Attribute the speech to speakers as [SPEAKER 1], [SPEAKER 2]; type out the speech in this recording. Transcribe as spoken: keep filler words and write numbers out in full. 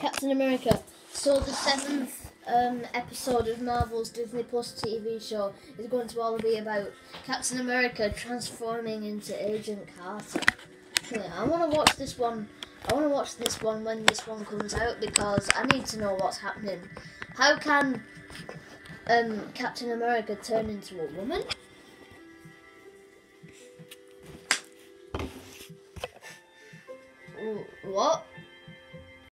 [SPEAKER 1] Captain America. So the seventh um, episode of Marvel's Disney Plus T V show is going to all be about Captain America transforming into Agent Carter. Yeah, I want to watch this one. I want to watch this one when this one comes out because I need to know what's happening. How can um, Captain America turn into a woman? What?